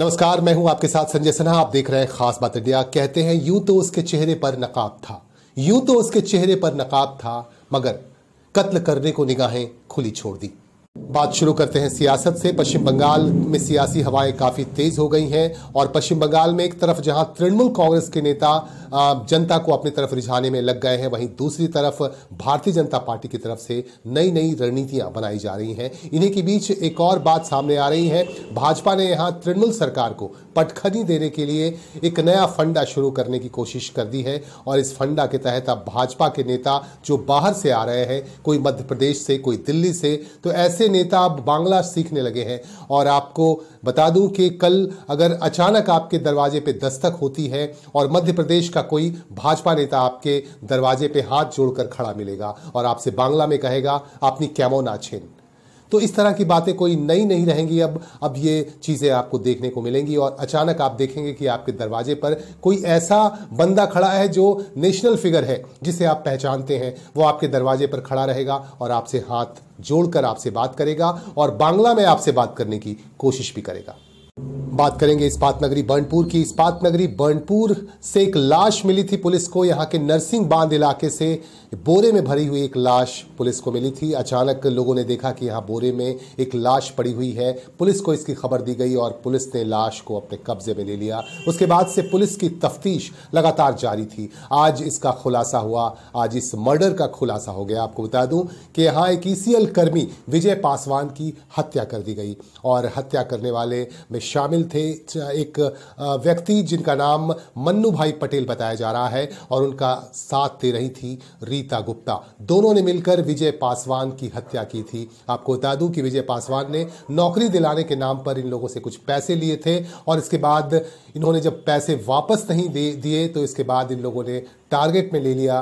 नमस्कार, मैं हूं आपके साथ संजय सिन्हा। आप देख रहे हैं खास बात इंडिया। कहते हैं यूं तो उसके चेहरे पर नकाब था, यूं तो उसके चेहरे पर नकाब था, मगर कत्ल करने को निगाहें खुली छोड़ दी। बात शुरू करते हैं सियासत से। पश्चिम बंगाल में सियासी हवाएं काफी तेज हो गई हैं और पश्चिम बंगाल में एक तरफ जहां तृणमूल कांग्रेस के नेता जनता को अपनी तरफ रिझाने में लग गए हैं, वहीं दूसरी तरफ भारतीय जनता पार्टी की तरफ से नई नई रणनीतियां बनाई जा रही हैं। इन्हीं के बीच एक और बात सामने आ रही है। भाजपा ने यहां तृणमूल सरकार को पटखनी देने के लिए एक नया फंडा शुरू करने की कोशिश कर दी है और इस फंडा के तहत अब भाजपा के नेता जो बाहर से आ रहे हैं, कोई मध्य प्रदेश से, कोई दिल्ली से, तो ऐसे नेता अब बांग्ला सीखने लगे हैं। और आपको बता दूं कि कल अगर अचानक आपके दरवाजे पे दस्तक होती है और मध्य प्रदेश का कोई भाजपा नेता आपके दरवाजे पे हाथ जोड़कर खड़ा मिलेगा और आपसे बांग्ला में कहेगा आपनी कैमो नाछेन, तो इस तरह की बातें कोई नई नहीं रहेंगी। अब ये चीज़ें आपको देखने को मिलेंगी और अचानक आप देखेंगे कि आपके दरवाजे पर कोई ऐसा बंदा खड़ा है जो नेशनल फिगर है, जिसे आप पहचानते हैं। वो आपके दरवाजे पर खड़ा रहेगा और आपसे हाथ जोड़कर आपसे बात करेगा और बांग्ला में आपसे बात करने की कोशिश भी करेगा। बात करेंगे इस्पात नगरी बर्नपुर की। इस्पात नगरी बर्नपुर से एक लाश मिली थी पुलिस को। यहाँ के नरसिंह बांध इलाके से बोरे में भरी हुई एक लाश पुलिस को मिली थी। अचानक लोगों ने देखा कि यहाँ बोरे में एक लाश पड़ी हुई है। पुलिस को इसकी खबर दी गई और पुलिस ने लाश को अपने कब्जे में ले लिया। उसके बाद से पुलिस की तफ्तीश लगातार जारी थी। आज इसका खुलासा हुआ, आज इस मर्डर का खुलासा हो गया। आपको बता दूं कि यहाँ एक ईसीएल कर्मी विजय पासवान की हत्या कर दी गई और हत्या करने वाले में शामिल थे एक व्यक्ति जिनका नाम मन्नू भाई पटेल बताया जा रहा है और उनका साथ दे रही थी रीता गुप्ता। दोनों ने मिलकर विजय पासवान की हत्या की थी। आपको बता दूं कि विजय पासवान ने नौकरी दिलाने के नाम पर इन लोगों से कुछ पैसे लिए थे और इसके बाद इन्होंने जब पैसे वापस नहीं दिए तो इसके बाद इन लोगों ने टारगेट में ले लिया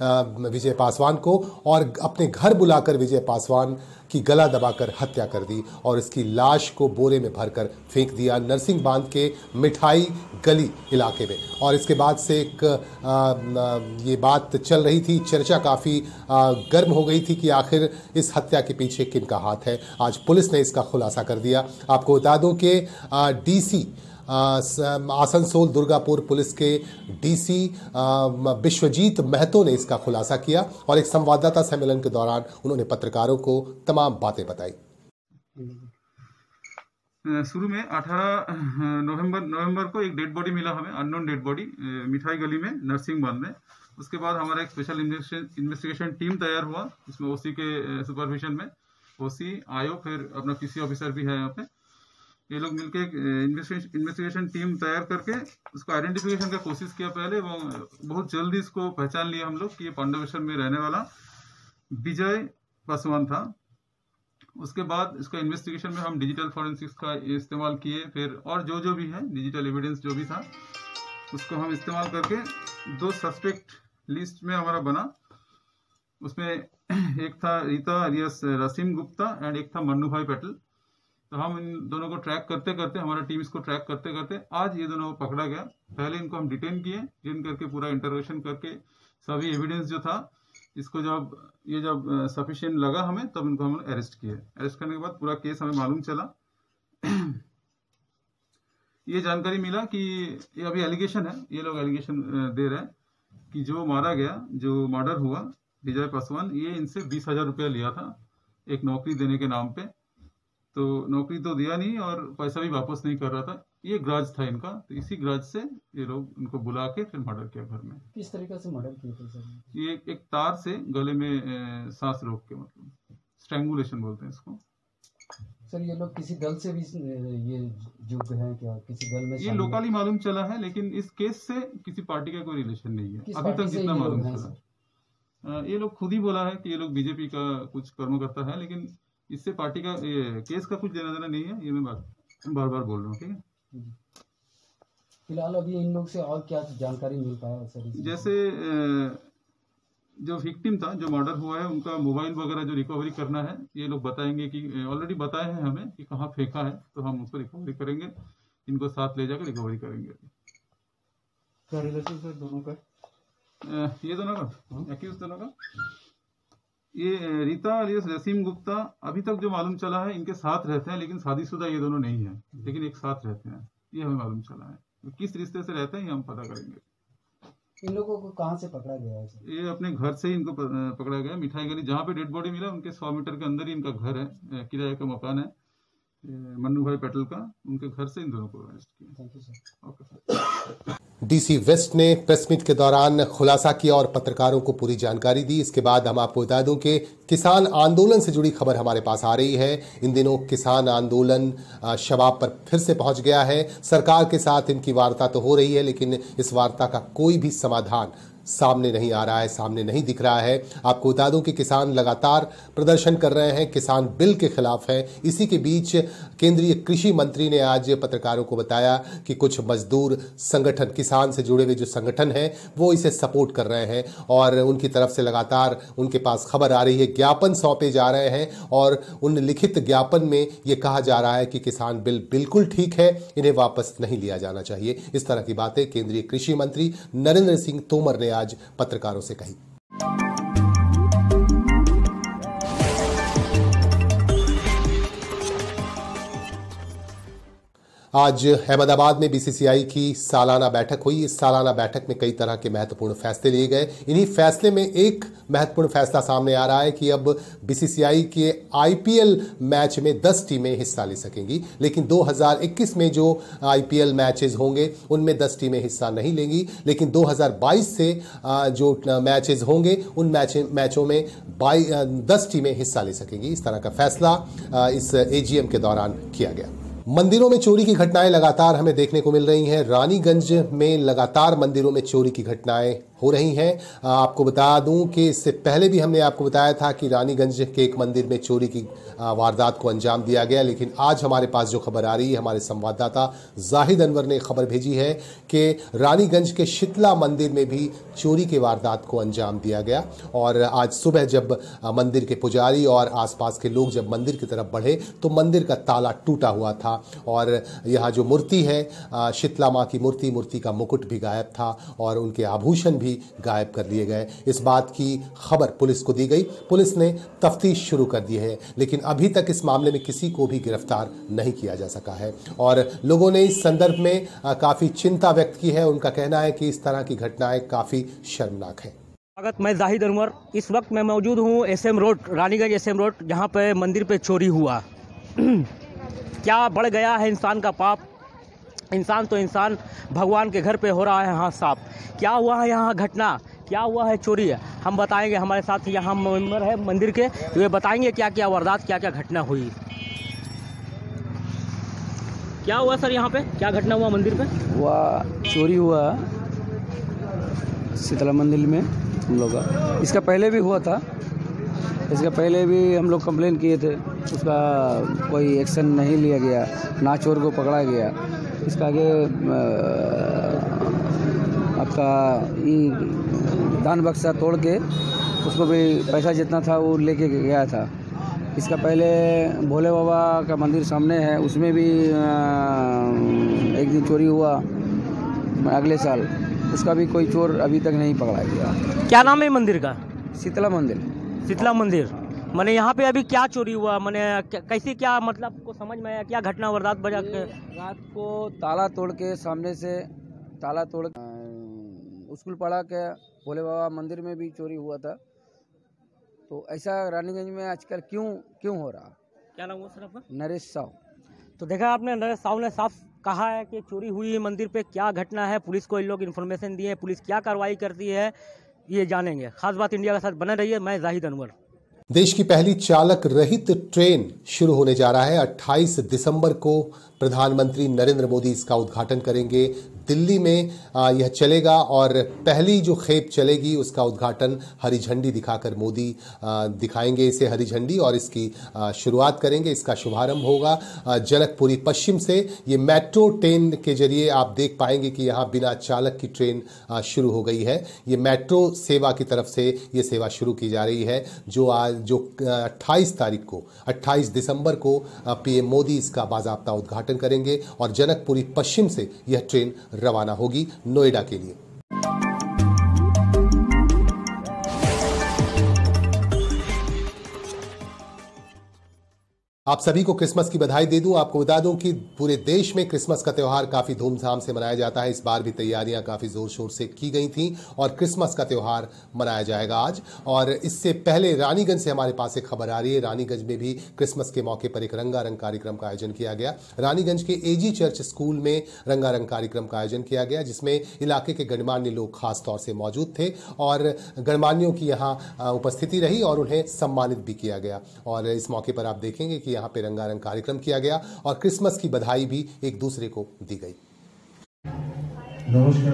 विजय पासवान को और अपने घर बुलाकर विजय पासवान की गला दबाकर हत्या कर दी और इसकी लाश को बोरे में भरकर फेंक दिया नरसिंह बांध के मिठाई गली इलाके में। और इसके बाद से एक ये बात चल रही थी, चर्चा काफ़ी गर्म हो गई थी कि आखिर इस हत्या के पीछे किन का हाथ है। आज पुलिस ने इसका खुलासा कर दिया। आपको बता दूं कि डीसी आसनसोल दुर्गापुर पुलिस के डीसी विश्वजीत महतो ने इसका खुलासा किया और एक संवाददाता सम्मेलन के दौरान उन्होंने पत्रकारों को तमाम बातें बताई। शुरू में 18 नवंबर को एक डेड बॉडी मिला हमें, अननोन डेड बॉडी मिठाई गली में नरसिंह बांध में। उसके बाद हमारा एक स्पेशल इन्वेस्टिगेशन टीम तैयार हुआ, इसमें ओसी के सुपरविजन में ओसी आयो, फिर अपना पीसी ऑफिसर भी है यहाँ पे। ये लोग मिलके इन्वेस्टिगेशन टीम तैयार करके उसको आइडेंटिफिकेशन का कोशिश किया पहले। वो बहुत जल्दी इसको पहचान लिया हम लोग कि ये पांडवेश्वर में रहने वाला विजय पासवान था। उसके बाद इसका इन्वेस्टिगेशन में हम डिजिटल फॉरेंसिक्स का इस्तेमाल किए, फिर और जो भी है डिजिटल एविडेंस जो भी था उसको हम इस्तेमाल करके 2 सस्पेक्ट लिस्ट में हमारा बना। उसमें एक था रीता अलियास रसीम गुप्ता एंड एक था मन्नू भाई पटेल। तो हम इन दोनों को ट्रैक करते करते, हमारा टीम इसको ट्रैक करते करते आज ये दोनों को पकड़ा गया। पहले इनको हम डिटेन किए, डिटेन करके पूरा इंटरोगेशन करके सभी एविडेंस जो था इसको जब सफिशिएंट लगा हमें तब इनको हम अरेस्ट किए। अरेस्ट करने के बाद पूरा केस हमें मालूम चला। ये जानकारी मिला कि ये अभी एलिगेशन है, ये लोग एलिगेशन दे रहे हैं कि जो मारा गया, जो मर्डर हुआ विजय पासवान, ये इनसे 20,000 रुपया लिया था एक नौकरी देने के नाम पे। तो नौकरी तो दिया नहीं और पैसा भी वापस नहीं कर रहा था। ये ग्राज था इनका, तो इसी ग्राज से ये लोग इनको बुला के फिर मर्डर किया घर में। किस तरीके से मर्डर किया था सर? ये एक तार से गले में सांस रोक के, मतलब स्ट्रैंगुलेशन बोलते हैं इसको। सर ये लोग किसी दल से भी ये जुड़े हैं क्या? किसी दल में ये लोकली मालूम चला है, लेकिन इस केस से किसी पार्टी का कोई रिलेशन नहीं है अभी तक जितना मालूम चला। ये लोग खुद ही बोला है कि ये लोग बीजेपी का कुछ कर्मकर्ता है, लेकिन इससे पार्टी का केस का कुछ लेना देना नहीं है। ये मैं बार बार बोल रहा हूँ, ठीक है। फिलहाल अभी इन लोग से और क्या जानकारी मिल पाया सर? जैसे जो विक्टिम था, जो मर्डर हुआ है, उनका मोबाइल वगैरह जो रिकवरी करना है, ये लोग बताएंगे कि ऑलरेडी बताए हैं हमें कि कहाँ फेंका है, तो हम उसको रिकवरी करेंगे, इनको साथ ले जाकर रिकवरी करेंगे। क्या रिलेशन सर दोनों का? ये दोनों का एक्यूज दोनों का, ये रीता अलियास रसीम गुप्ता अभी तक जो मालूम चला है इनके साथ रहते हैं, लेकिन शादीशुदा ये दोनों नहीं है, लेकिन एक साथ रहते हैं। ये हमें मालूम चला है। तो किस रिश्ते से रहते हैं ये हम पता करेंगे। इन लोगों को कहाँ से पकड़ा गया है सर? ये अपने घर से ही इनको पकड़ा गया। मिठाई गली जहाँ पे डेड बॉडी मिला उनके 100 मीटर के अंदर ही इनका घर है, किराए का मकान है, मन्नू भाई पटेल का। उनके घर से इन दोनों को अरेस्ट किया। Thank you sir. Okay sir. DC west ने प्रेस मीट के दौरान खुलासा किया और पत्रकारों को पूरी जानकारी दी। इसके बाद हम आपको बता दूं कि किसान आंदोलन से जुड़ी खबर हमारे पास आ रही है। इन दिनों किसान आंदोलन शबाब पर फिर से पहुंच गया है। सरकार के साथ इनकी वार्ता तो हो रही है, लेकिन इस वार्ता का कोई भी समाधान सामने नहीं आ रहा है, सामने नहीं दिख रहा है। आपको बता दूं कि किसान लगातार प्रदर्शन कर रहे हैं, किसान बिल के खिलाफ है। इसी के बीच केंद्रीय कृषि मंत्री ने आज पत्रकारों को बताया कि कुछ मजदूर संगठन, किसान से जुड़े हुए जो संगठन हैं, वो इसे सपोर्ट कर रहे हैं और उनकी तरफ से लगातार उनके पास खबर आ रही है, ज्ञापन सौंपे जा रहे हैं और उन लिखित ज्ञापन में ये कहा जा रहा है कि किसान बिल बिल्कुल ठीक है, इन्हें वापस नहीं लिया जाना चाहिए। इस तरह की बातें केंद्रीय कृषि मंत्री नरेंद्र सिंह तोमर ने आज पत्रकारों से कही। आज अहमदाबाद में बीसीसीआई की सालाना बैठक हुई। इस सालाना बैठक में कई तरह के महत्वपूर्ण फैसले लिए गए। इन्हीं फैसले में एक महत्वपूर्ण फैसला सामने आ रहा है कि अब बीसीसीआई के आईपीएल मैच में 10 टीमें हिस्सा ले सकेंगी, लेकिन 2021 में जो आईपीएल मैचेस होंगे उनमें 10 टीमें हिस्सा नहीं लेंगी, लेकिन 2022 से जो मैचेस होंगे उन मैचों में 10 टीमें हिस्सा ले सकेंगी। इस तरह का फैसला इस एजीएम के दौरान किया गया। मंदिरों में चोरी की घटनाएं लगातार हमें देखने को मिल रही हैं। रानीगंज में लगातार मंदिरों में चोरी की घटनाएं हो रही हैं। आपको बता दूं कि इससे पहले भी हमने आपको बताया था कि रानीगंज के एक मंदिर में चोरी की वारदात को अंजाम दिया गया, लेकिन आज हमारे पास जो खबर आ रही है, हमारे संवाददाता जाहिद अनवर ने खबर भेजी है कि रानीगंज के शीतला मंदिर में भी चोरी के वारदात को अंजाम दिया गया। और आज सुबह जब मंदिर के पुजारी और आसपास के लोग जब मंदिर की तरफ बढ़े तो मंदिर का ताला टूटा हुआ था और यहाँ जो मूर्ति है, शीतला माँ की मूर्ति का मुकुट भी गायब था और उनके आभूषण भी गायब कर लिए गए। इस बात की खबर पुलिस को दी गई। पुलिस ने तफ्तीश शुरू कर दी है, लेकिन अभी तक इस मामले में किसी को भी गिरफ्तार नहीं किया जा सका है और लोगों ने इस संदर्भ में काफी चिंता व्यक्त की है। उनका कहना है कि इस तरह की घटनाएं काफी शर्मनाक है। मैं जाहिद अनवर, इस वक्त मैं मौजूद हूँ SM road, Raniganj SM road, जहाँ पे मंदिर पे चोरी हुआ। क्या बढ़ गया है इंसान का पाप। इंसान तो इंसान, भगवान के घर पे हो रहा है हाथ साफ। क्या हुआ है यहाँ घटना, क्या हुआ है चोरी है, हम बताएंगे। हमारे साथ यहाँ मेंबर है मंदिर के, तो ये बताएंगे क्या क्या वारदात, क्या क्या घटना हुई। क्या हुआ सर यहाँ पे, क्या घटना हुआ मंदिर पे? हुआ चोरी हुआ शीतला मंदिर में हम लोग का। इसका पहले भी हुआ था, इसका पहले भी हम लोग कंप्लेन किए थे, उसका कोई एक्शन नहीं लिया गया, ना चोर को पकड़ा गया। इसका आगे आपका ये दान बक्सा तोड़ के उसको भी पैसा जितना था वो लेके गया था। इसका पहले भोले बाबा का मंदिर सामने है, उसमें भी एक दिन चोरी हुआ अगले साल, उसका भी कोई चोर अभी तक नहीं पकड़ा गया। क्या नाम है मंदिर का? शीतला मंदिर। शीतला मंदिर। मैंने यहाँ पे अभी क्या चोरी हुआ, मैंने कैसे, क्या मतलब को समझ में आया, क्या घटना वारदात बजा के? रात को ताला तोड़ के, सामने से ताला तोड़ स्कूल पढ़ा के भोले बाबा मंदिर में भी चोरी हुआ था। तो ऐसा रानीगंज में आजकल क्यों हो रहा? क्या नाम हुआ सर आपका? नरेश साहू। तो देखा आपने, नरेश साहू ने साफ कहा है कि चोरी हुई है मंदिर पे। क्या घटना है, पुलिस को इन लोग इन्फॉर्मेशन दिए, पुलिस क्या कार्रवाई करती है ये जानेंगे। खास बात इंडिया के साथ बने रहिए। मैं जाहिद अनवर। देश की पहली चालक रहित ट्रेन शुरू होने जा रहा है। 28 दिसंबर को प्रधानमंत्री नरेंद्र मोदी इसका उद्घाटन करेंगे। दिल्ली में यह चलेगा और पहली जो खेप चलेगी उसका उद्घाटन हरी झंडी दिखाकर मोदी दिखाएंगे इसे हरी झंडी और इसकी शुरुआत करेंगे। इसका शुभारंभ होगा जनकपुरी पश्चिम से। ये मेट्रो ट्रेन के जरिए आप देख पाएंगे कि यहाँ बिना चालक की ट्रेन शुरू हो गई है। ये मेट्रो सेवा की तरफ से ये सेवा शुरू की जा रही है, जो 28 दिसंबर को पीएम मोदी इसका बाकायदा उद्घाटन करेंगे और जनकपुरी पश्चिम से यह ट्रेन रवाना होगी नोएडा के लिए। आप सभी को क्रिसमस की बधाई दे दूं। आपको बता दूं कि पूरे देश में क्रिसमस का त्यौहार काफी धूमधाम से मनाया जाता है। इस बार भी तैयारियां काफी जोर शोर से की गई थीं और क्रिसमस का त्यौहार मनाया जाएगा आज। और इससे पहले रानीगंज से हमारे पास एक खबर आ रही है। रानीगंज में भी क्रिसमस के मौके पर एक रंगारंग कार्यक्रम का आयोजन किया गया। रानीगंज के एजी चर्च स्कूल में रंगारंग कार्यक्रम का आयोजन किया गया, जिसमें इलाके के गणमान्य लोग खास तौर से मौजूद थे और गणमान्यों की यहाँ उपस्थिति रही और उन्हें सम्मानित भी किया गया। और इस मौके पर आप देखेंगे कि यहाँ पे रंगारंग कार्यक्रम किया गया और क्रिसमस की बधाई भी एक दूसरे को दी गई। नमस्कार,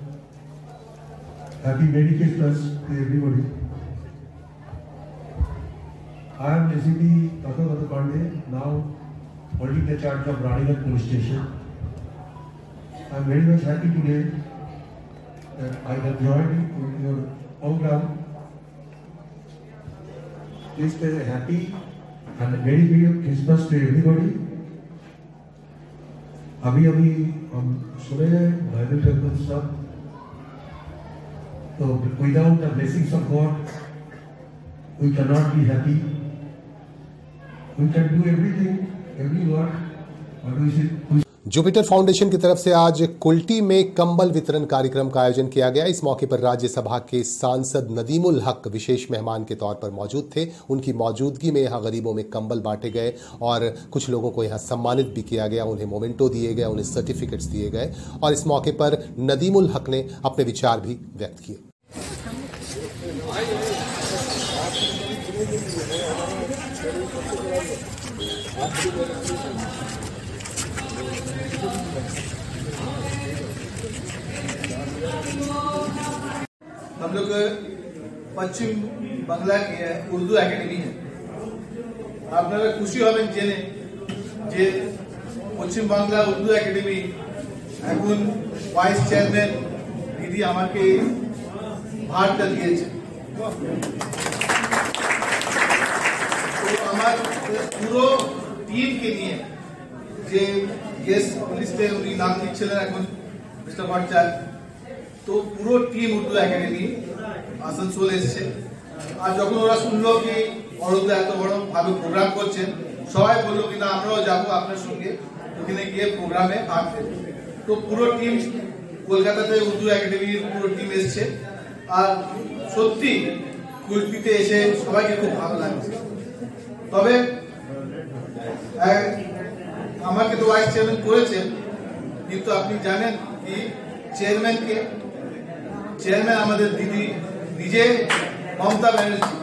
happy merry Christmas to everybody. I am ACP Dr. Pandey, now holding the charge of Raniganj Police Station. I am very much happy today that I have joined in your program. Please stay happy and very Merry Christmas to everybody. अभी हम सुने Bible का कुछ सब, तो without the blessings of God we cannot be happy. We can do everything, every work, but we should Jupiter foundation की तरफ से आज कुल्टी में कंबल वितरण कार्यक्रम का आयोजन किया गया। इस मौके पर राज्यसभा के सांसद नदीमुल हक विशेष मेहमान के तौर पर मौजूद थे। उनकी मौजूदगी में यहां गरीबों में कंबल बांटे गए और कुछ लोगों को यहां सम्मानित भी किया गया। उन्हें मोमेंटो दिए गए, उन्हें सर्टिफिकेट्स दिए गए और इस मौके पर नदीमुल हक ने अपने विचार भी व्यक्त किए। हम लोग पश्चिम बांग्ला के उर्दू एकेडमी है। আপনারা খুশি হবেন জেনে যে পশ্চিম বাংলা উর্দু একাডেমি এখন ভাইস চেয়ারম্যান দিদি আমাকে ভারটা দিয়েছে। তো আমার পুরো টিমকে নিয়ে যে গেস্ট লিস্টে উনি নাম দিচ্ছিলেন এখন মিস্টার ভট্টাচার্য, তো পুরো টিম উর্দু একাডেমি আসানসোল এসেছে। আর যখন ওরা শুনলো কি বড়দা এত বড় ভাবে প্রোগ্রাম করছেন, সবাই বললো কিনা আমরাও যাবো আপনার সঙ্গে, ওখানে গিয়ে প্রোগ্রামে ভাগ নেব। তো পুরো টিম কলকাতাতে উর্দু একাডেমির পুরো টিম এসেছে। আর সত্যি কুলপিতে এসে সবাইকে খুব ভালো লাগছে। তবে আমাকে তো ভাইস চেয়ারম্যান করেছেন, কিন্তু আপনি জানেন কি চেয়ারম্যানকে চেয়ারম্যান আমাদের দিদি নিজে মমতা ব্যানার্জি।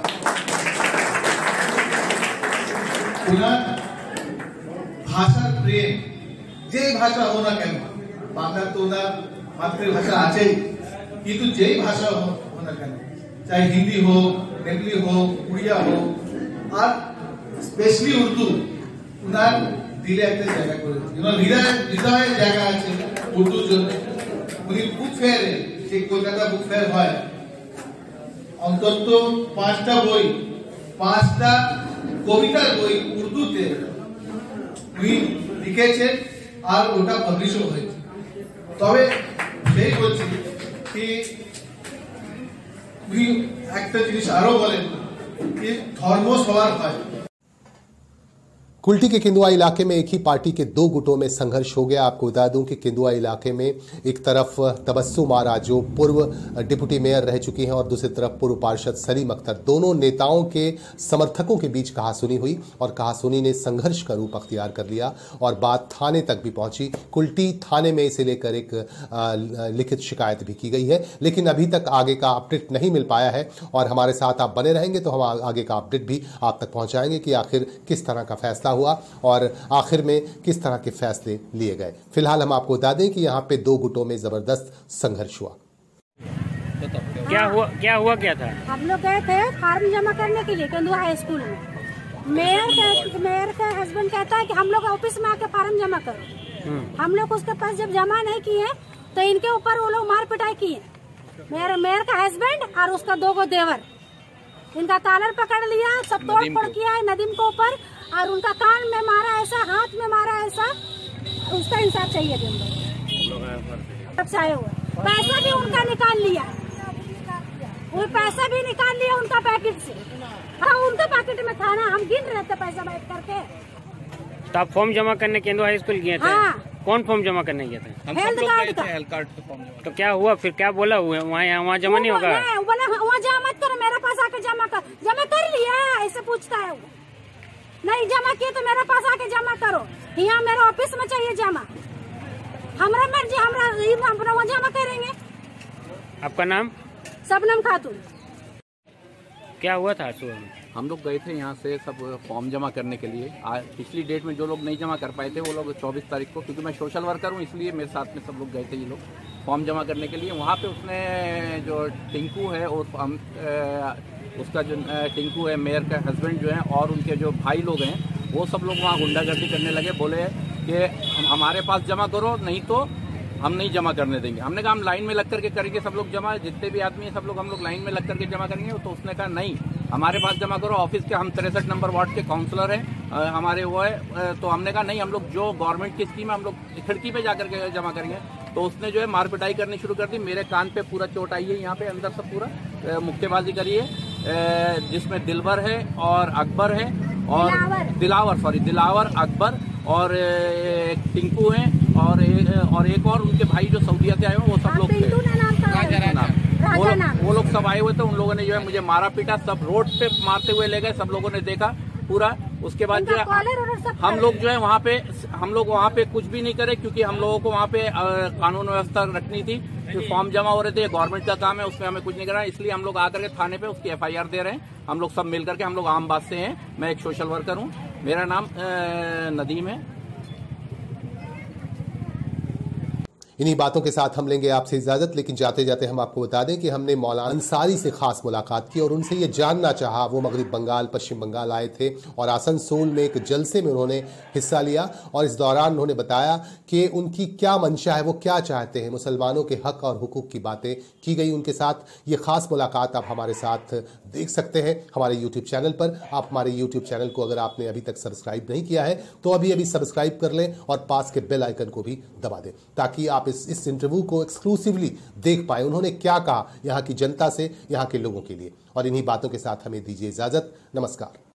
ওনার ভাষার প্রেম, যেই ভাষা হোক না কেন, বাংলা তো ওনার মাতৃভাষা আছেই, কিন্তু যেই ভাষা হোক না কেন, চাই হিন্দি হোক, নেপালি হোক, উড়িয়া হোক, আর স্পেশালি উর্দু ওনার দিলে একটা জায়গা করেছে। হৃদয়ের জায়গা আছে উর্দুর জন্য। উনি বুক ফেয়ারে, যে কলকাতা বুক ফেয়ার হয়, অন্তত 5টা বই, 5টা কবিতার বই উর্দুতে উনি লিখেছেন আর ওটা পাবলিশও হয়েছে। তবে সেই বলছি কি উনি একটা জিনিস আরো বলেন कि धर्म सवार है। कुल्टी के किंदुआ इलाके में एक ही पार्टी के दो गुटों में संघर्ष हो गया। आपको बता दूं कि किंदुआ इलाके में एक तरफ तबस्सुम आरा जो पूर्व डिप्टी मेयर रह चुकी हैं और दूसरी तरफ पूर्व पार्षद सलीम अख्तर, दोनों नेताओं के समर्थकों के बीच कहासुनी हुई और कहासुनी ने संघर्ष का रूप अख्तियार कर लिया और बात थाने तक भी पहुंची। कुल्टी थाने में इसे लेकर एक लिखित शिकायत भी की गई है, लेकिन अभी तक आगे का अपडेट नहीं मिल पाया है और हमारे साथ आप बने रहेंगे तो हम आगे का अपडेट भी आप तक पहुंचाएंगे कि आखिर किस तरह का फैसला हुआ और आखिर में किस तरह के फैसले लिए गए। फिलहाल हम आपको बता दें कि यहाँ पे दो गुटों में जबरदस्त संघर्ष हुआ। क्या हुआ क्या था? हम लोग गए थे फार्म जमा करने के लिए केंदुआ हाई स्कूल में। मेयर का हस्बैंड कहता है कि हम लोग ऑफिस में आके फार्म जमा करो। हम लोग उसके पास जब जमा नहीं किए तो इनके ऊपर वो लोग मार पिटाई किए। मेयर का हस्बैंड और उसका 2 देवर, इनका कॉलर पकड़ लिया, सब तोड़ फोड़ किया है नदीम के ऊपर और उनका कान में मारा ऐसा, हाथ में मारा ऐसा। उसका इंसाफ चाहिए हम लोग। पैसा भी उनका निकाल लिया, वो पैसा भी निकाल लिया उनका पैकेट से। हाँ, उनके पैकेट में था ना, हम गिन रहे थे पैसा बैठ करके। तो आप फॉर्म जमा करने केंदुआ हाई स्कूल गए थे? हाँ। कौन फॉर्म जमा करने गए थे? हम सब लोग गए थे हेल्थ कार्ड पे फॉर्म जमा। तो क्या हुआ फिर, क्या बोला वहाँ जमा नहीं होगा? बोला वहाँ जमा मत करो, मेरे पास आके जमा कर लिया, ऐसे पूछता है वो। नहीं जमा किए तो मेरे पास आके जमा करो, यहाँ मेरे ऑफिस में चाहिए जमा, हमारा मर्जी, हमारा वहाँ जमा करेंगे। आपका नाम? शबनम खातून। क्या हुआ था सुबह में? हम लोग गए थे यहाँ से सब फॉर्म जमा करने के लिए। पिछली डेट में जो लोग नहीं जमा कर पाए थे वो लोग 24 तारीख को, क्योंकि मैं सोशल वर्कर हूँ इसलिए मेरे साथ में सब लोग गए थे ये लोग फॉर्म जमा करने के लिए। वहाँ पे उसने जो टिंकू है और उसका जो टिंकू है मेयर का हस्बैंड जो है और उनके जो भाई लोग हैं वो सब लोग वहाँ गुंडागर्दी करने लगे। बोले कि हमारे पास जमा करो नहीं तो हम नहीं जमा करने देंगे। हमने कहा हम लाइन में लग करके करेंगे सब लोग जमा, जितने भी आदमी हैं सब लोग हम लोग लाइन में लग करके जमा करेंगे। तो उसने कहा नहीं हमारे पास जमा करो, ऑफिस के हम 63 नंबर वार्ड के काउंसलर हैं हमारे वो है। तो हमने कहा नहीं हम लोग जो गवर्नमेंट की स्कीम है हम लोग खिड़की पे जाकर के जमा करेंगे। तो उसने जो है मार पिटाई करनी शुरू कर दी। मेरे कान पे पूरा चोट आई है, यहाँ पे अंदर सब पूरा मुक्केबाजी करी है, जिसमें दिलवर है और अकबर है और दिलावर अकबर और टिंकू है और एक और उनके भाई जो सऊदीया से आए हुए वो सब लोग थे, वो लोग सब आए हुए थे। उन लोगों ने जो है मुझे मारा पीटा, सब रोड पे मारते हुए ले गए, सब लोगों ने देखा पूरा। उसके बाद जो है हम लोग जो है वहाँ पे कुछ भी नहीं करे, क्योंकि हम लोगों को वहाँ पे कानून व्यवस्था रखनी थी। जो फॉर्म जमा हो रहे थे गवर्नमेंट का काम है, उसमें हमें कुछ नहीं करना, इसलिए हम लोग आकर के थाने पे उसकी FIR दे रहे हैं। हम लोग सब मिल करके, हम लोग आमबाग से हैं, मैं एक सोशल वर्कर हूँ, मेरा नाम नदीम है। इन्हीं बातों के साथ हम लेंगे आपसे इजाजत, लेकिन जाते जाते हम आपको बता दें कि हमने मौलाना अंसारी से खास मुलाकात की और उनसे ये जानना चाहा। वो मगरिब बंगाल, पश्चिम बंगाल आए थे और आसनसोल में एक जलसे में उन्होंने हिस्सा लिया और इस दौरान उन्होंने बताया कि उनकी क्या मंशा है, वो क्या चाहते हैं। मुसलमानों के हक और हुकूक की बातें की गई उनके साथ। ये खास मुलाकात आप हमारे साथ देख सकते हैं हमारे यूट्यूब चैनल पर। आप हमारे यूट्यूब चैनल को अगर आपने अभी तक सब्सक्राइब नहीं किया है तो अभी सब्सक्राइब कर लें और पास के बेल आइकन को भी दबा दें, ताकि आप इस इंटरव्यू को एक्सक्लूसिवली देख पाए। उन्होंने क्या कहा यहाँ की जनता से, यहाँ के लोगों के लिए। और इन्हीं बातों के साथ हमें दीजिए इजाजत। नमस्कार।